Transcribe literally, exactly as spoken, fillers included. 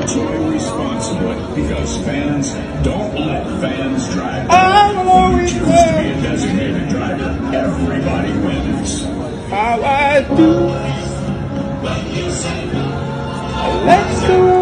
Enjoy responsibly, because fans don't let fans drive. I will always when you choose to be a designated driver, everybody wins. How I do. Let's go.